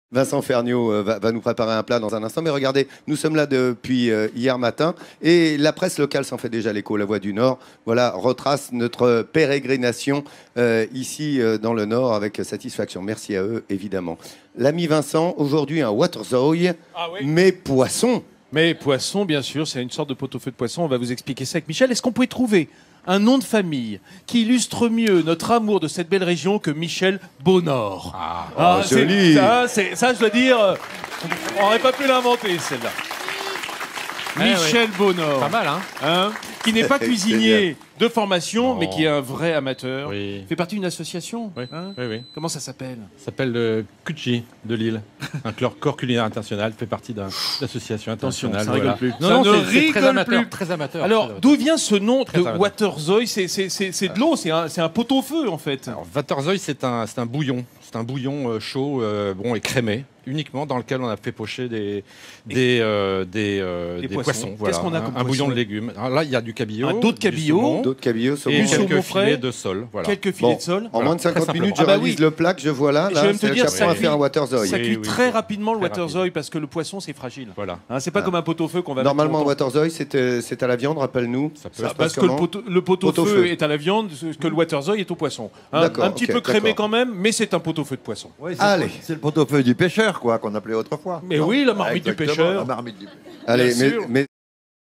Vincent Ferniaud va nous préparer un plat dans un instant. Mais regardez, nous sommes là depuis hier matin et la presse locale s'en fait déjà l'écho. La Voix du Nord, voilà, retrace notre pérégrination ici dans le Nord avec satisfaction. Merci à eux, évidemment. L'ami Vincent, aujourd'hui un Waterzooi, mais poisson. Mais poisson, bien sûr, c'est une sorte de pot-au-feu de poisson. On va vous expliquer ça avec Michel. Est-ce qu'on pouvait trouver un nom de famille qui illustre mieux notre amour de cette belle région que Michel Bonor? Joli. Ça, je dois dire, on n'aurait pas pu l'inventer, celle-là. Michel Bonor. Pas mal, hein, qui n'est pas cuisinier de formation, Non. mais qui est un vrai amateur. Oui. Fait partie d'une association. Oui. Oui. Comment ça s'appelle? Ça s'appelle le Kuchi de Lille. Un corps culinaire international, fait partie d'une association internationale. ça rigole plus. Non, Ça ne c'est très rigole amateur. plus. Très amateur. Alors, très d'où vient ce nom Très de amateur. Waterzooi? C'est de l'eau, c'est un pot-au-feu, en fait. Alors, Waterzooi, c'est un bouillon. C'est un bouillon chaud, bon et crémé, uniquement dans lequel on a fait pocher des poissons. Voilà. Qu'est-ce qu'on a comme un bouillon poisson de légumes. Alors là, il y a du cabillaud, Un dos de cabillaud. D'autres cabillots, et saumon. saumon quelques frais. filets de sol. Voilà. Quelques filets Bon, de sol. en moins de 50 Très minutes, je simplement. Ah bah réalise oui. le plat que je vois là. Je vais même te dire, ça fait un Waterzooi. Ça cuit oui, très oui. rapidement le Très Waterzooi parce que le poisson c'est fragile. Voilà. Hein, c'est pas comme un pot-au-feu qu'on va Normalement, un mettre longtemps. Waterzooi, c'est à la viande, rappelle-nous. Ça peut Ça se se Parce passe que comment le pot-au-feu Pot-au-feu. est à la viande, que le Waterzooi est au poisson. Hein, D'accord, un petit ok, peu crémé d'accord. quand même, mais c'est un pot-au-feu de poisson. Oui, Allez. c'est le pot-au-feu du pêcheur, quoi, qu'on appelait autrefois. Mais Non oui, la marmite du Exactement, pêcheur. La marmite du pêcheur. Allez, Bien sûr. mais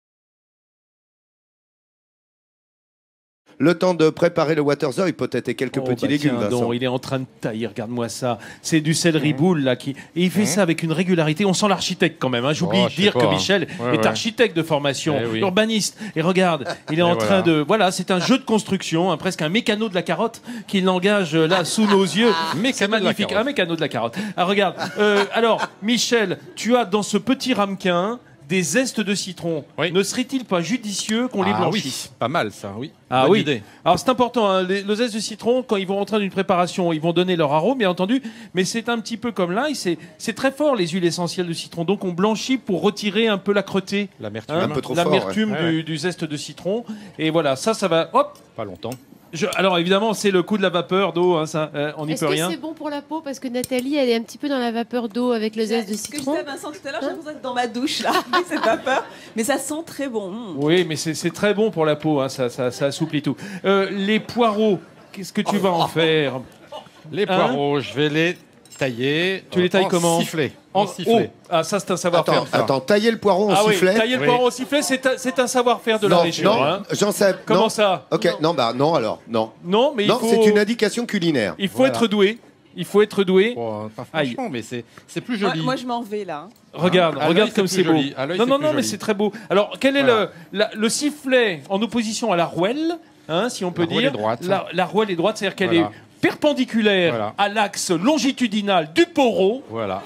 le temps de préparer le Waterzooi, peut-être, et quelques petits légumes, tiens Vincent. donc, il est en train de tailler, regarde-moi ça. C'est du céleri boule là et il fait ça avec une régularité. On sent l'architecte quand même. Hein. J'oublie Oh, de je sais dire pas, que hein. Michel Ouais, est ouais. architecte de formation, Eh oui. urbaniste. Et regarde, il est en train voilà. de. Voilà, c'est un jeu de construction, hein, presque un mécano de la carotte qu'il engage là sous nos yeux. C'est magnifique, un mécano de la carotte. Ah, regarde. Alors, Michel, tu as dans ce petit ramequin des zestes de citron. Oui. Ne serait-il pas judicieux qu'on les Ah blanchisse? oui, pas mal ça, oui. Ah Bonne oui. idée. Alors c'est important, hein, le zeste de citron, quand ils vont rentrer dans une préparation, ils vont donner leur arôme, bien entendu, mais c'est un petit peu comme l'ail, c'est très fort les huiles essentielles de citron, donc on blanchit pour retirer un peu l'âcreté, L'amertume. Un peu trop fort, l'amertume ouais. du zeste de citron, et voilà, ça va, hop. Pas longtemps. Alors évidemment, c'est le coup de la vapeur d'eau, hein, ça, on n'y Est-ce peut que rien. c'est bon pour la peau? Parce que Nathalie, elle est un petit peu dans la vapeur d'eau avec le zeste de Ce que je citron. disais à Vincent tout à l'heure, j'ai l'impression d'être dans ma douche là, avec cette vapeur. Mais ça sent très bon. Oui, mais c'est très bon pour la peau, hein, ça assouplit tout. Les poireaux, qu'est-ce que tu vas en faire? Les poireaux, je vais les tailler. Tu les tailles en comment? sifflet. En En sifflet. Oh, ah, ça c'est un savoir-faire. Attends, tailler le poireau en Ah oui, sifflet. tailler le Oui. poireau au sifflet, c'est un savoir-faire de la Non, région. non, hein. j'en sais. Comment non. ça? Ok, non, non alors, non. Non, mais Non, c'est une indication culinaire. il faut Voilà. être doué. Il faut être doué. Bon, pas Aïe. franchement, mais c'est plus joli. Moi, je m'en vais là. Regarde, À regarde l'œil, comme c'est c'est plus beau. joli. À l'œil, Non, c'est non, plus non, mais joli. c'est très beau. Alors, quel est Voilà. le sifflet en opposition à la rouelle, hein, si on peut La rouelle dire? est droite. La rouelle est droite, c'est-à-dire qu'elle Voilà. est perpendiculaire Voilà. à l'axe longitudinal du poreau, Voilà.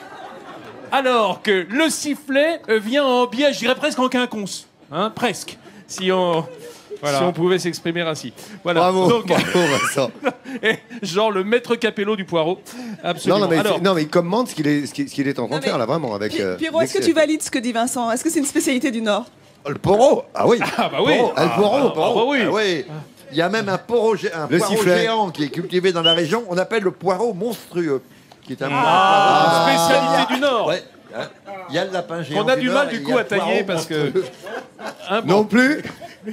alors que le sifflet vient en biais, je dirais presque en quinconce. Hein, presque. Si on pouvait s'exprimer ainsi. Voilà. Bravo, Donc, bravo, Vincent. genre le maître capello du poireau. Absolument. Non, Alors, non, mais il commente ce qu'il est en train de Non, mais faire là, vraiment. Avec, Pierrot, est-ce que tu valides ce que dit Vincent? Est-ce que c'est une spécialité du Nord? Le poro. Ah oui. ah bah oui. Poro. Ah, le poro. bah oui. Ah oui. Il y a même un poireau Le poireau sifflet. géant qui est cultivé dans la région. On appelle le poireau monstrueux. Qui est un Ah, poireau. spécialité du Nord. Ouais. Il y a le lapin géant. On a du Nord mal et du il y coup a à le tailler poireau parce que. monstrueux. Hein, bon. Non plus.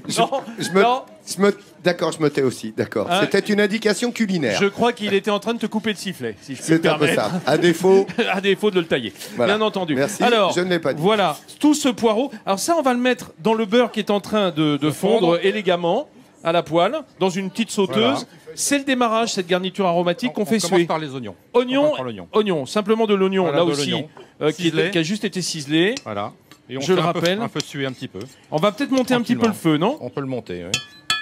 Non, D'accord, je me tais aussi. D'accord. Hein C'était une indication culinaire. je crois qu'il était en train de te couper le sifflet, si je peux me C'est un peu permettre. ça. À défaut. À défaut de le tailler. Voilà. Bien entendu. Merci, Alors, je ne l'ai pas dit. Voilà, tout ce poireau. Alors ça, on va le mettre dans le beurre qui est en train de fondre élégamment à la poêle, dans une petite sauteuse. Voilà. C'est le démarrage, cette garniture aromatique qu'on fait commence suer. par les oignons. Oignon, On prend l'oignon. oignon, simplement de l'oignon, Voilà, là de aussi, l'oignon. qui Ciselé. a juste été ciselé. Voilà. Et on Je fait le un peu- rappelle. Un peu suer un petit peu. On va peut-être monter un petit peu le feu, non? On peut le monter, oui.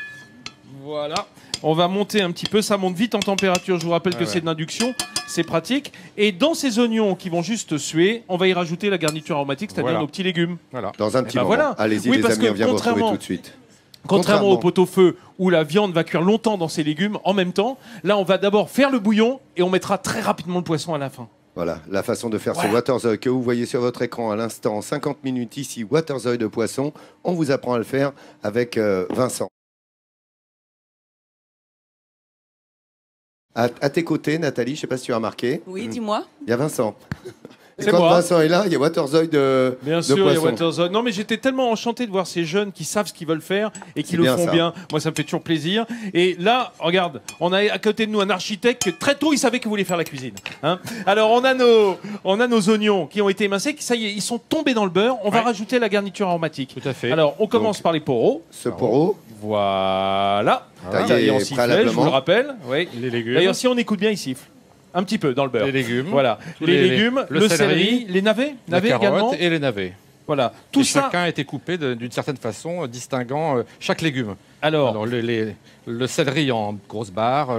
Voilà. On va monter un petit peu, ça monte vite en température. Je vous rappelle que Ouais, c'est de l'induction, c'est pratique. Et dans ces oignons qui vont juste suer, on va y rajouter la garniture aromatique, c'est-à-dire Voilà. nos petits légumes. Voilà. Dans un petit ben moment. voilà. Allez-y, Oui, les parce amis, que on vient vous retrouver contrairement- tout de suite. Contrairement au pot-au-feu où la viande va cuire longtemps dans ses légumes en même temps, là on va d'abord faire le bouillon et on mettra très rapidement le poisson à la fin. Voilà, la façon de faire ce Voilà. Waterzooi que vous voyez sur votre écran à l'instant, 50 minutes ici, Waterzooi de poisson. On vous apprend à le faire avec Vincent. À tes côtés, Nathalie, je ne sais pas si tu as remarqué. Oui, dis-moi. Il y a Vincent. Et C'est quand moi. Vincent est là, il y a Waterzoid de Bien de sûr, il y a poisson. Waterzoid. Non, mais j'étais tellement enchanté de voir ces jeunes qui savent ce qu'ils veulent faire et qui C'est le bien, font ça. bien. Moi, ça me fait toujours plaisir. Et là, regarde, on a à côté de nous un architecte que très tôt, il savait qu'il voulait faire la cuisine. Hein. Alors, on a nos oignons qui ont été émincés. Ça y est, ils sont tombés dans le beurre. On va rajouter la garniture aromatique. Tout à fait. Alors, on commence par les poros. Ce poro, Voilà. Taillé Taillé en sifflet, je préalablement. vous le rappelle. Oui. Les légumes. D'ailleurs, si on écoute bien, il siffle. Un petit peu dans le beurre. Les légumes. Voilà. Tous Les légumes, le céleri, les navets, la navets carotte également. et les navets. Voilà. Tout Et ça. chacun a été coupé d'une certaine façon, distinguant chaque légume. Alors, Alors le céleri en grosses barres,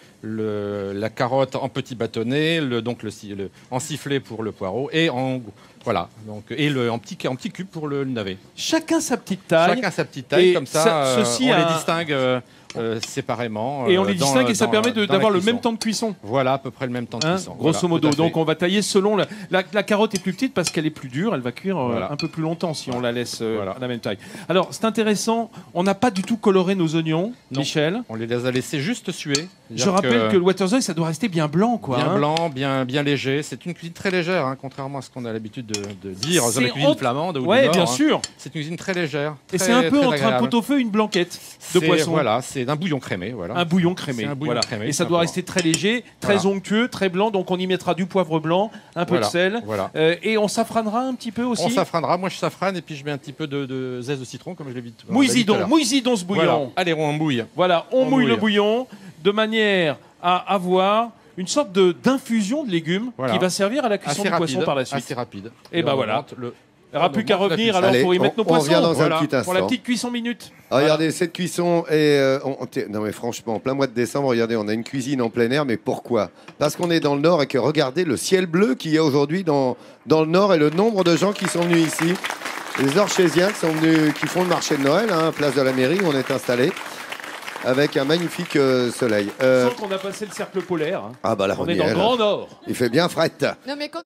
la carotte en petits bâtonnets, en sifflet pour le poireau et voilà. Donc, et en petit cube pour le navet. chacun sa petite taille. Chacun sa petite taille, Et comme ça, ceci on a les un- distingue séparément. Et on les distingue et ça permet dans la d'avoir le cuisson. même temps de cuisson. Voilà, à peu près le même temps de Hein, cuisson. grosso Voilà, modo. tout à fait. Donc on va tailler selon la carotte est plus petite parce qu'elle est plus dure, elle va cuire Voilà. un peu plus longtemps si on la laisse Voilà. à la même taille. Alors c'est intéressant, on n'a pas du tout coloré nos oignons, Non. Michel. On les a laissés juste suer. Je rappelle que le Waterzoid ça doit rester bien blanc quoi. bien hein. blanc, bien léger. C'est une cuisine très légère, hein, contrairement à ce qu'on a l'habitude de dire dans C'est la cuisine entre- flamande ou du Ouais, Nord, bien hein. sûr. C'est une cuisine très légère. Et très- c'est un peu très entre un agréable. pot-au-feu et une blanquette de C'est- poisson. Voilà, c'est un bouillon crémé. Voilà. Un bouillon crémé. C'est un bouillon voilà. crémé, Et ça tout doit simplement. rester très léger, très Voilà. onctueux, très blanc. Donc on y mettra du poivre blanc, un peu Voilà, de sel. voilà. Et on safranera un petit peu aussi. On safranera. Moi, je safrane et puis je mets un petit peu de zeste de citron, comme je l'ai dit. Mouisidon, mouisidon ce bouillon. Voilà. Allez, on mouille. Voilà, on On mouille le mouille. bouillon de manière à avoir une sorte d'infusion de légumes Voilà. qui va servir à la cuisson Assez du rapide. poisson par la suite. Assez rapide. Et ben on voilà. augmente Il n'y aura on plus qu'à augmente la revenir cuisson. alors Allez, pour y mettre nos on revient poissons. dans un Voilà. petit instant. Pour la petite cuisson minute. Ah, regardez, cette cuisson est... non mais franchement, en plein mois de décembre, regardez, on a une cuisine en plein air, mais pourquoi? Parce qu'on est dans le Nord et que regardez le ciel bleu qu'il y a aujourd'hui dans le Nord et le nombre de gens qui sont venus ici. Les Orchésiens qui sont venus, qui font le marché de Noël, hein, place de la mairie où on est installé, avec un magnifique soleil. Sans qu'on a passé le cercle polaire. hein. Ah bah là, On y est dans le là. Grand Nord. Il fait bien fret. Non, mais quand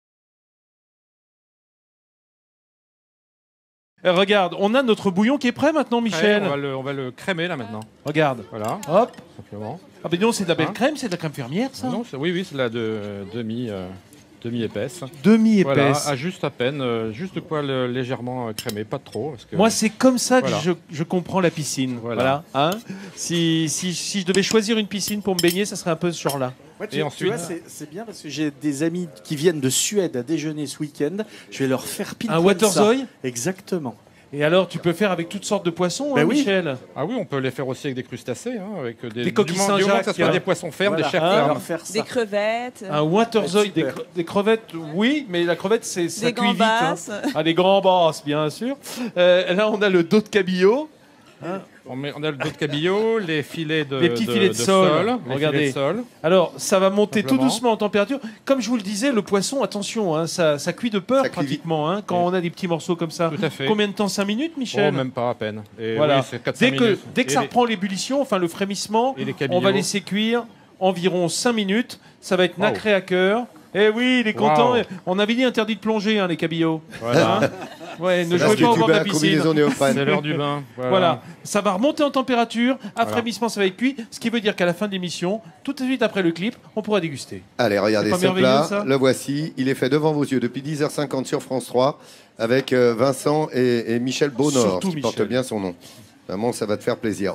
Regarde, on a notre bouillon qui est prêt maintenant, Michel. Après, on va le crémer là maintenant. Regarde. Voilà, Hop. simplement. Ah ben non, c'est de la belle Hein crème, c'est de la crème fermière, ça. Non, oui, c'est la demi épaisse. Demi-épaisse. Voilà, à juste à peine, juste de quoi légèrement crémer, pas trop. Parce que Moi, c'est comme ça que Voilà. je comprends la piscine. Voilà. Hein si je devais choisir une piscine pour me baigner, ça serait un peu ce genre-là. Ouais, Et ensuite- vois, c'est bien parce que j'ai des amis qui viennent de Suède à déjeuner ce week-end. Je vais leur faire pile Un poil ça. Waterzoid. Exactement. Et alors, tu peux faire avec toutes sortes de poissons, Ben hein, oui. Michel. Ah oui, on peut les faire aussi avec des crustacés, hein, avec Des coquilles du moment que Saint-Jacques, ça soit hein. des poissons fermes, Voilà. des chefs Hein, fermes. leur faire ça. Des crevettes, Un Waterzoid, Super. des crevettes, oui, mais la crevette, ça des cuit vite. hein. gambas. Ah, des grands basses, bien sûr. Là, on a le dos de cabillaud. On a le dos de cabillaud, les filets de Les petits filets de sol. les Regardez. filets de sol. Alors, ça va monter tout Simplement. doucement en température. Comme je vous le disais, le poisson, attention, hein, ça cuit de peur Ça cuit pratiquement hein, quand on a des petits morceaux comme ça. Tout à fait. Combien de temps? 5 minutes, Michel? Oh, même pas à peine. Et Voilà. oui, c'est 4-5 Dès que minutes. dès que Et ça les- reprend l'ébullition, enfin le frémissement, Et les on cabillots. va laisser cuire environ 5 minutes. Ça va être Waouh. nacré à cœur. Eh oui, il est content. Waouh. On avait dit interdit de plonger, hein, les cabillots. Voilà. Hein ouais, ne Là, jouez tu pas au bord de la as piscine. combinaison néoprène. C'est l'heure du bain. Voilà, ça va remonter en température, à Voilà. frémissement ça va être cuit, ce qui veut dire qu'à la fin de l'émission, tout de suite après le clip, on pourra déguster. Allez, regardez C'est pas ce plat, merveilleux, ça le voici. Il est fait devant vos yeux depuis 10h50 sur France 3 avec Vincent et Michel Bonor, Surtout qui porte Michel. bien son nom. Vraiment, ça va te faire plaisir.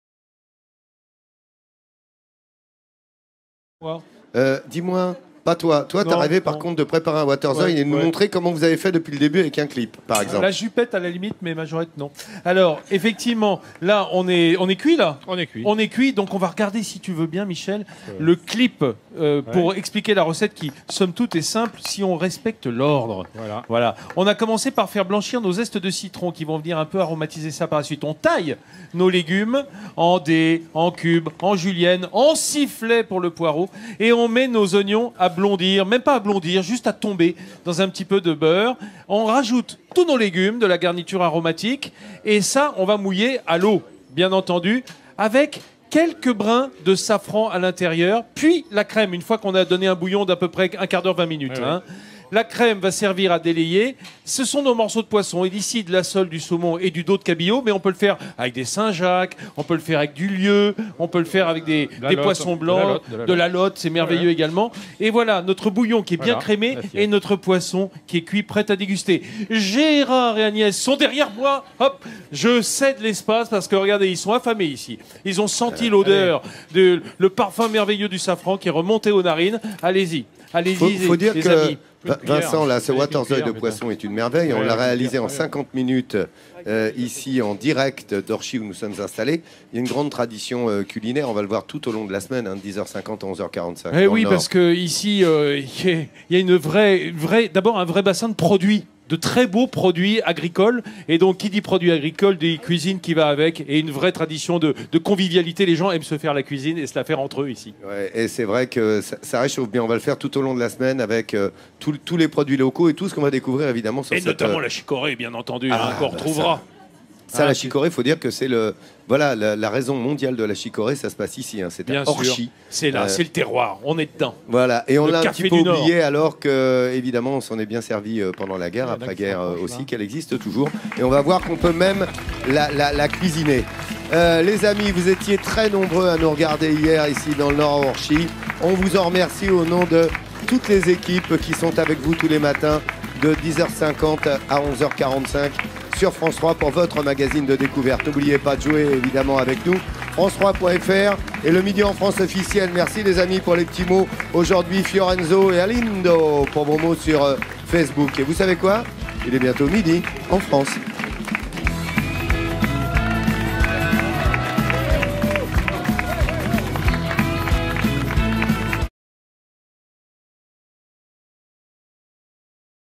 Oh. Dis-moi, pas toi. Toi, t'es Non, arrivé par non. contre de préparer un Waterzoid Ouais, et de nous ouais. montrer comment vous avez fait depuis le début avec un clip, par exemple. La jupette à la limite, mais majorette non. Alors, effectivement, là, on est cuit là. On est cuit. On est cuit, donc on va regarder, si tu veux bien, Michel, le clip pour expliquer la recette qui, somme toute, est simple si on respecte l'ordre. Voilà. Voilà. On a commencé par faire blanchir nos zestes de citron qui vont venir un peu aromatiser ça par la suite. On taille nos légumes en dés, en cubes, en julienne, en sifflet pour le poireau et on met nos oignons à blondir, même pas à blondir, juste à tomber dans un petit peu de beurre. On rajoute tous nos légumes, de la garniture aromatique et ça, on va mouiller à l'eau, bien entendu, avec quelques brins de safran à l'intérieur, puis la crème, une fois qu'on a donné un bouillon d'à peu près un quart d'heure, 20 minutes. Ouais, hein. La crème va servir à délayer. Ce sont nos morceaux de poisson. Et d'ici, de la sole, du saumon et du dos de cabillaud. Mais on peut le faire avec des Saint-Jacques, on peut le faire avec du lieu, on peut le faire avec des poissons blancs, de la lotte, c'est merveilleux également. Et voilà, notre bouillon qui est bien crémé et notre poisson qui est cuit, prêt à déguster. Gérard et Agnès sont derrière moi. Hop, je cède l'espace parce que regardez, ils sont affamés ici. Ils ont senti l'odeur, le parfum merveilleux du safran qui est remonté aux narines. Allez-y, allez-y, faut dire les que amis. Vincent, là, ce Waterzooi de poisson est une merveille. On l'a réalisé en 50 minutes ici en direct d'Orchy où nous sommes installés. Il y a une grande tradition culinaire. On va le voir tout au long de la semaine, hein, de 10h50 à 11h45. Eh oui, parce que ici, il y a une vraie, d'abord un vrai bassin de produits. De très beaux produits agricoles. Et donc, qui dit produits agricoles, dit cuisine qui va avec. Et une vraie tradition de convivialité. Les gens aiment se faire la cuisine et se la faire entre eux ici. Ouais, et c'est vrai que ça réchauffe bien. On va le faire tout au long de la semaine avec tous les produits locaux et tout ce qu'on va découvrir évidemment sur et notamment la chicorée, bien entendu, qu'on retrouvera. Ça, la chicorée, il faut dire que c'est la raison mondiale de la chicorée, ça se passe ici. Hein, c'est à Orchy. C'est là, c'est le terroir, on est dedans. Voilà, et on l'a un petit peu oublié Nord. Alors que, évidemment, on s'en est bien servi pendant la guerre, après-guerre aussi, qu'elle existe toujours. Et on va voir qu'on peut même la cuisiner. Les amis, vous étiez très nombreux à nous regarder hier ici dans le Nord à Orchy. On vous en remercie au nom de toutes les équipes qui sont avec vous tous les matins de 10h50 à 11h45. Sur France 3 pour votre magazine de découverte. N'oubliez pas de jouer évidemment avec nous. France3.fr et le Midi en France officiel. Merci les amis pour les petits mots. Aujourd'hui Fiorenzo et Alindo pour vos mots sur Facebook. Et vous savez quoi? Il est bientôt midi en France.